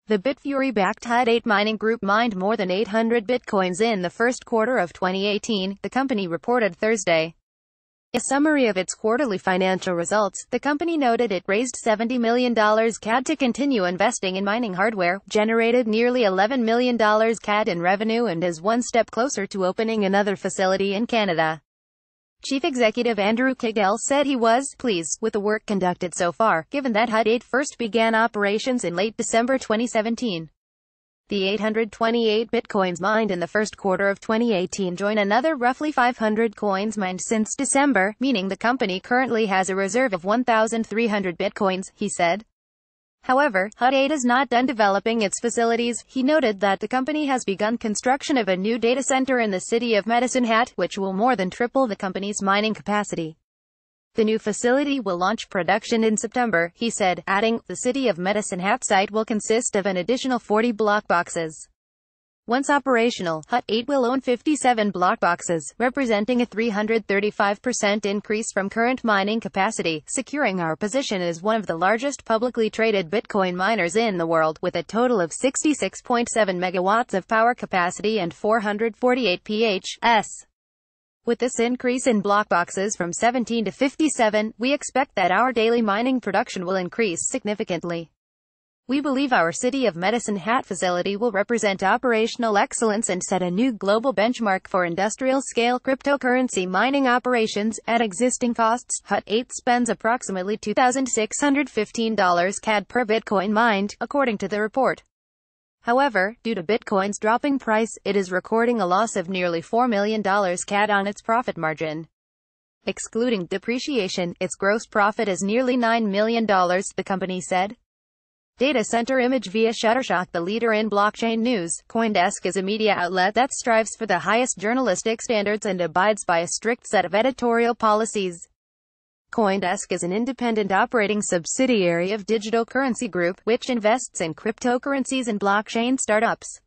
The Bitfury-Backed Hut 8 mining group mined more than 800 bitcoins in the first quarter of 2018, the company reported Thursday. A summary of its quarterly financial results, the company noted it raised $70 million CAD to continue investing in mining hardware, generated nearly $11 million CAD in revenue and is one step closer to opening another facility in Canada. Chief Executive Andrew Kiguel said he was pleased with the work conducted so far, given that Hut 8 first began operations in late December 2017. The 828 bitcoins mined in the first quarter of 2018 join another roughly 500 coins mined since December, meaning the company currently has a reserve of 1,300 bitcoins, he said. However, Hut 8 is not done developing its facilities. He noted that the company has begun construction of a new data center in the city of Medicine Hat, which will more than triple the company's mining capacity. The new facility will launch production in September, he said, adding, the city of Medicine Hat site will consist of an additional 40 block boxes. Once operational, Hut 8 will own 57 block boxes, representing a 335% increase from current mining capacity, securing our position as one of the largest publicly traded Bitcoin miners in the world, with a total of 66.7 megawatts of power capacity and 448 PHs. With this increase in block boxes from 17 to 57, we expect that our daily mining production will increase significantly. We believe our City of Medicine Hat facility will represent operational excellence and set a new global benchmark for industrial-scale cryptocurrency mining operations. At existing costs, Hut 8 spends approximately $2,615 CAD per Bitcoin mined, according to the report. However, due to Bitcoin's dropping price, it is recording a loss of nearly $4 million CAD on its profit margin. Excluding depreciation, its gross profit is nearly $9 million, the company said. Data center image via Shutterstock. The leader in blockchain news, CoinDesk is a media outlet that strives for the highest journalistic standards and abides by a strict set of editorial policies. CoinDesk is an independent operating subsidiary of Digital Currency Group, which invests in cryptocurrencies and blockchain startups.